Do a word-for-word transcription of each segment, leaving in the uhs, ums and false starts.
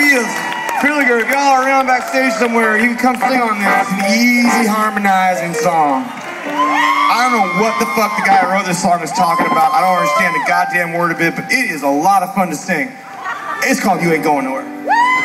feels really good. If y'all are around backstage somewhere, you can come sing on this. It's an easy harmonizing song. I don't know what the fuck the guy who wrote this song is talking about. I don't understand a goddamn word of it, but it is a lot of fun to sing. It's called You Ain't Going Nowhere.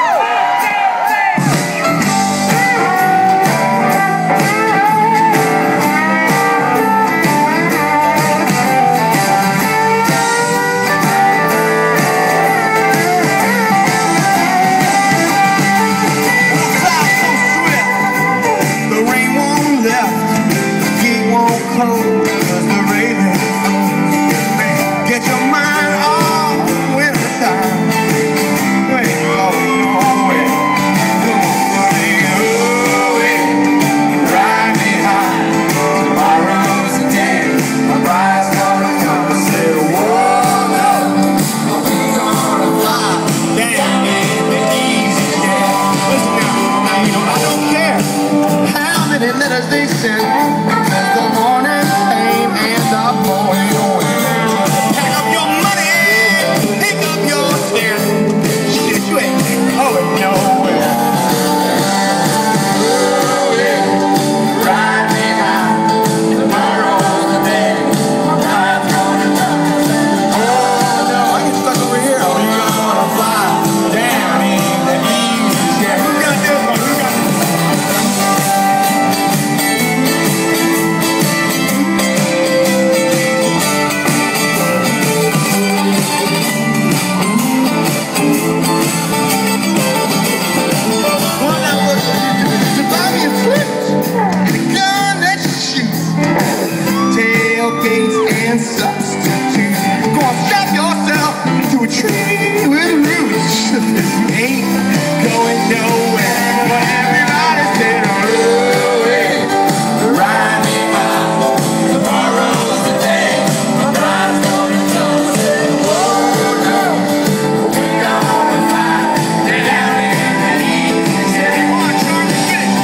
Get your mind on winter time. Wait, oh no, wait. Come on, buddy, away. Ride me high. Tomorrow's the day. My bride's gonna come and say, whoa, no. We gonna fly down in the easy chair. Listen now, now you know I don't care how many letters they send. There's the morning fame and the morning away. And substitute. Go on, strap yourself to a tree with roots. You ain't going nowhere. But everybody said, hurry, ride me high. Tomorrow's the day. My bride's gonna come and say, whoa, no. We gonna fly down in the easy chair. Come on, Charlie, get it.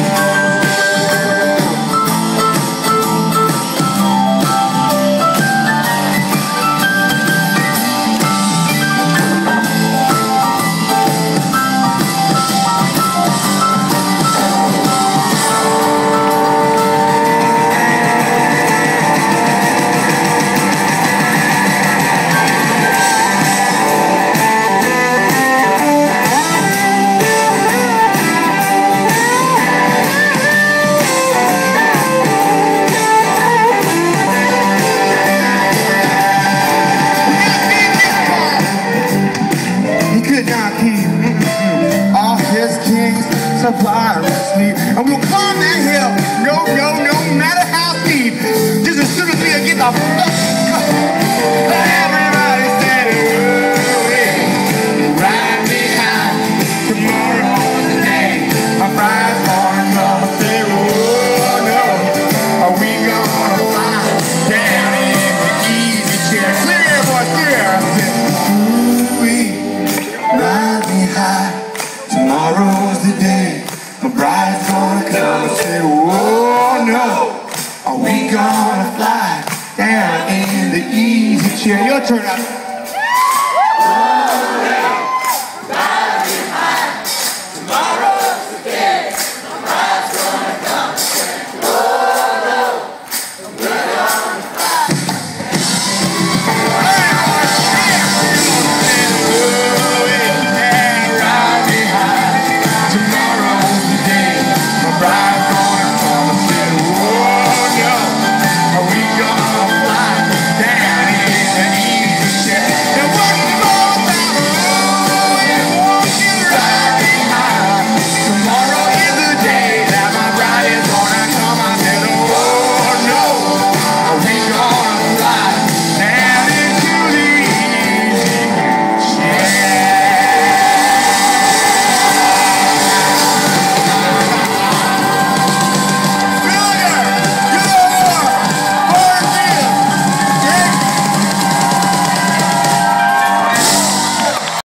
Supply and sleep, and we'll climb that hill. No, no, no matter how steep. Just as soon as we get the fuck. Everybody said, hurry, ride me high. Tomorrow's the day. My bride's gonna come and say, whoa, no. Are we gonna fly down in the easy chair? Clear air, boys, clear air. I said, ooh, ride me high. Tomorrow's the day. My bride's gonna come and say, whoa, no. Are we gonna fly down in the easy chair? Your turn out.